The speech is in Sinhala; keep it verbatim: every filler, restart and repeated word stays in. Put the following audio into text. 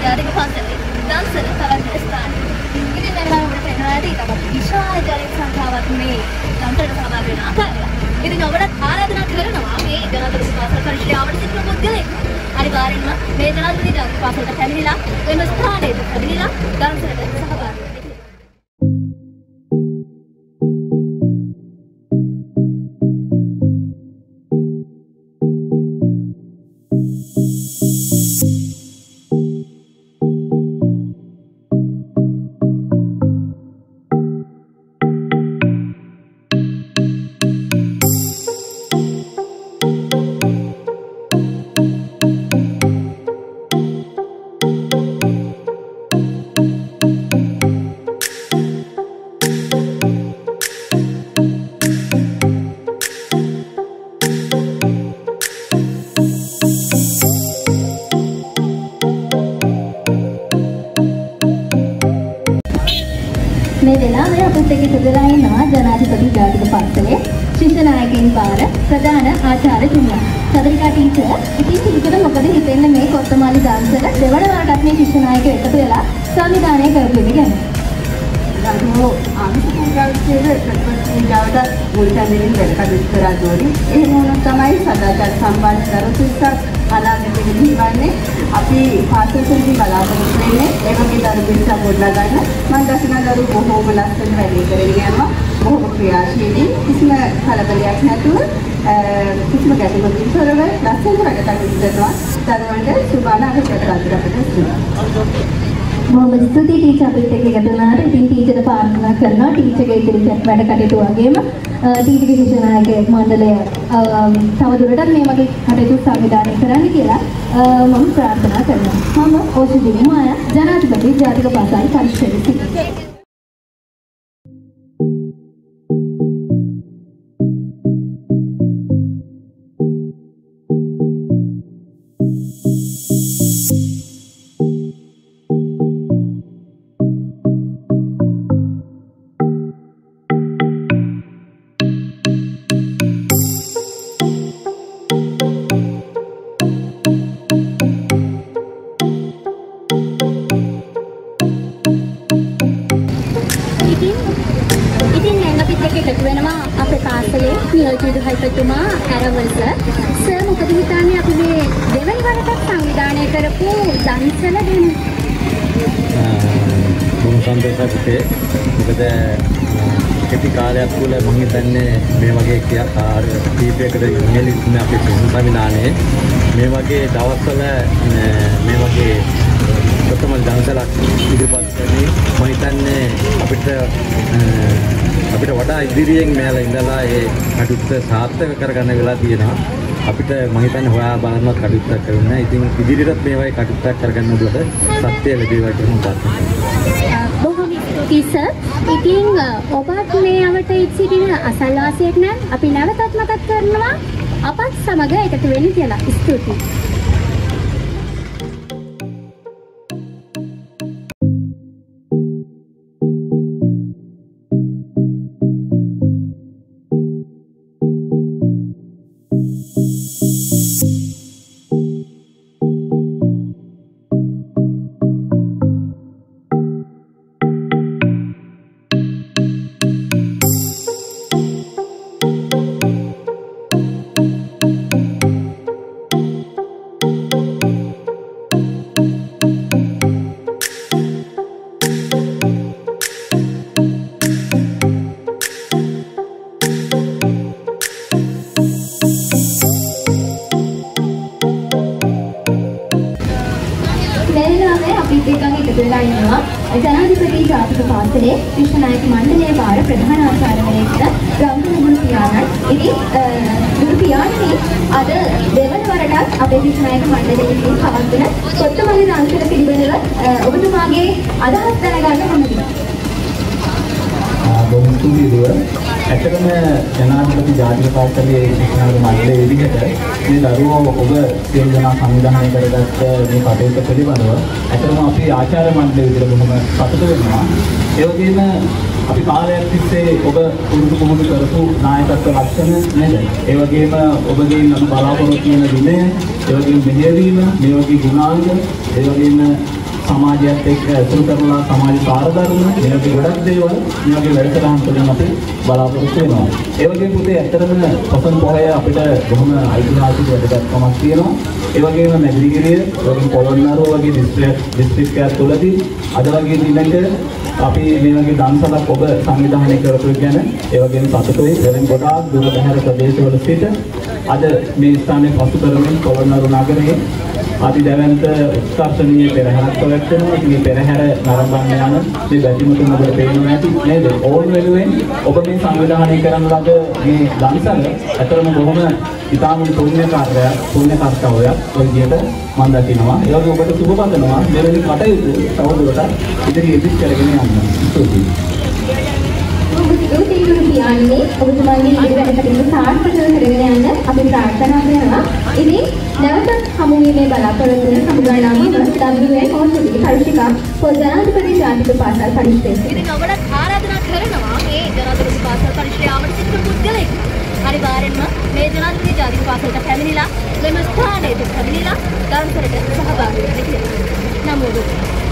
ජාතික පන්සලේ දන්සල තවත් ස්ථානයක්. ඉතින් දැන් මම ඔබට පෙන්වන්න ඇති තවත් විශාල ජනක සංඛ්‍යාවක් මේ දන්සලට සහභාගී වෙන ආකාරය. ඉතින් ඔබට ආරාධනා කරනවා මේ ජනාධිපති පාසල් පරිශ්‍රාවට සිටින පුද්ගලයෙක් අනිවාර්යෙන්ම මේ ජනාධිපති ජාතික පාසලට පැමිණිලා එම ස්ථානයේ පැමිණිලා දන්සලට සහභාගී වෙන්න. මේ වෙලාවේ අපිට එකතු වෙලා ඉන්නවා ජනාධිපති ජාතික පන්සලේ ශිෂ්‍ය නායකයින් පාර ප්‍රධාන ආචාර්යතුමියා. චන්ද්‍රිකා ටීචර් ඉතින් ටීචර් මොකද හිතෙන්නේ මේ කොත්තමාලි දාන්සල දෙවන වරටත් මේ ශිෂ්‍ය නායකයෝ එකතු වෙලා සංවිධානය කරපු එක ගැන. අදෝ ආමිෂකාරකයේ ප්‍රතිපත්තියට මුල්තැනින් වැඩකටයුතු කරා දෝරි. එහෙම වුණොත් තමයි සදාචාර සම්බන්ධ දරුසුස්සක් අනාගතයේ විහිවන්නේ. අපි පාසල්වලදී බලාපොරොත්තු වෙන්නේ ඒ වගේ දරු පිරිසක් ගොඩනගා ගන්න. මම දකින දරු බොහෝම ලස්සන වැඩේ කරගෙන යනවා. බොහොම ක්‍රියාශීලී කිසිම කලබලයක් නැතුව කිසිම ගැටලුවකින් තොරව ලස්සන වැඩකටයුතු කරනවා. දරුවන්ට සුබ අනාගතයක් අපිට මොහොමද ස්තුතියි ටීචර් අපිට එකතු වෙනාට. ඉතින් ටීචර් ප්‍රාර්ථනා කරනවා ටීචර්ගේ ඉදිරි වැඩ කටයුතු වගේම ටීචර්ගේ ශිෂ්‍ය නායක මණ්ඩලය තවදුරටත් මේ වගේ කටයුතු සංවිධානය කරන්න කියලා මම ප්‍රාර්ථනා කරනවා. මම ඕෂිදිනි මායා ජනාධිපති ජාතික පාසල් පරිශ්‍රයේ සිටිනවා. නියෝජිත හයිපතුමා ඇරවල්ස සර් මොකද හිතන්නේ අපි මේ දෙවනි වරටත් සංවිධානය කරපු දන්සල ගැන? මොන සම්පූර්ණකේ මොකද කෙටි කාලයක් තුළ මම හිතන්නේ මේ වගේ කීපයකට ඉන්නේ අපේ සංවිධානයේ මේ වගේ දවස්වල මේ වගේ ප්‍රථම දන්සලක් ඉදිරිපත් කරන්නේ මම හිතන්නේ අපිට අපිට වඩා ඉදිරියෙන් මෙයාලා ඉඳලා ඒ කටයුත්ත සාර්ථක කරගන්න වෙලා තියෙනවා. අපිට මම හිතන්නේ හොයා බලන්නවත් කටයුත්තක් කරන්න. ඉතින් ඉදිරියටත් මේ වගේ කටයුත්තක් කරගන්න උදට සත්‍ය ලැබේවා කියලා මම ප්‍රාර්ථනා කරනවා. බොහොම ස්තුතියි සර්. ඉතින් ඔබත් මේ අවට සිටින අසල්වාසියෙක් නම් අපි නැවතත් මතක් කරනවා අපත් සමග එකතු වෙන්න කියලා. ස්තුතියි. ජනාධිපති ජාතික පාසලේ ශිෂ්‍ය නායක මණ්ඩලයේ වාර ප්‍රධාන ආචාර්යවරයෙක්ද රංගන ගුරු පියාණන්. ඉතින් ගුරු පියාණනි අද දෙවන වරටත් අපේ ශිෂ්‍ය නායක මණ්ඩලයේ විසින් පවත්වන කොත්තමල්ලි දන්සල පිළිබඳව ඔබතුමාගේ අදහස් දැනගන්න මොනවද? බොහොම ස්තුතියි දුව. ඇත්තටම ජනාධිපති ජාතික පාසලේ ශිෂ්‍ය නායක මණ්ඩලයේ විදිහට මේ දරුවෝ ඔබ සියලු දෙනා සංවිධානය කරගත්ත මේ කටයුත්ත පිළිබඳව ඇත්තටම අපි ආචාර්ය මණ්ඩලය විදිහට බොහොම සතුටු වෙනවා. ඒ වගේම අපි කාලයක් තිස්සේ ඔබ පුරුදු පුහුණු කරපු නායකත්ව ලක්ෂණ නේද? ඒ වගේම ඔබගෙන් බලාපොරොත්තු වෙන විනය, ඒ වගේම මෙහෙයවීම, මේ වගේ ගුණාංග, ඒ වගේම සමාජයත් එක්ක ඇසුරු කරලා සමාජ කාර්යධර්ම මේ වගේ ගොඩක් දේවල් මේ වගේ වැඩසටහන් වලින් අපි බලාපොරොත්තු වෙනවා. ඒ වගේම පුතේ ඇත්තටම පොසොන් පොහොය අපිට බොහොම ඓතිහාසික වැදගත්කමක් තියෙනවා. ඒ වගේම මැදිරිගිරිය, ඒ වගේම පොළොන්නරුව වගේ දිස්ත්‍රික් දිස්ත්‍රික්කයක් තුළදී අද වගේ දිනක අපි මේ වගේ දන්සලක් ඔබ සංවිධානය කරපු ගැන ඒ වගේම සතුටුයි. එවෙන් ගොඩාක් දුර බැහැර ප්‍රදේශවල සිට අද මේ ස්ථානයේ පසු කරමින් පොළොන්නරු නගරයේ අති දැවැන්ත උත්කර්ෂණීය පෙරහැරක් පැවැත්වෙනවා. මේ පෙරහැර නරඹන්න යන මේ බැතිමතුන් ඔබට පේනවා ඇති නේද? ඕන් වෙනුවෙන් ඔබ මේ සංවිධානය කරන ලද මේ දන්සල ඇතරම බොහොම ඉතාම පුණ්‍ය කාර්යයක්, පුණ්‍ය කර්තව්‍යයක් ඔය විදිහට මම දකිනවා. ඒ වගේ ඔබට සුබ පතනවා. මෙවැනි කටයුතු තවදුරටත් ඉදිරියට ඉදිරි කරගෙන යන්න. ස්තුතියි. ඔබතුමාගේ කියන්නේ ඔබතුමාගේ ඉදිරි වැඩ කටයුතු සාර්ථකව කරගෙන යන්න අපි ප්‍රාර්ථනා කරනවා. ඉතින් නැවත හමු වීමේ බලාපොරොත්තු වෙන සමුගානාම W A හොස්පිටල් පරිශිකා පොත් ජනාධිපති ජාතික පාසල් පරිශ්‍රයේ. ඉතින් ඔබට ආරාධනා කරනවා මේ ජනාධිපති පාසල් පරිශ්‍රයේ ආවට සිටින පුද්ගලෙක්. අනිවාර්යෙන්ම මේ ජනාධිපති ජාතික පාසලට පැමිණිලා මෙම ස්ථානයේ පැමිණිලා දන්සලට සහභාගී වෙන්න කියලා. නමෝ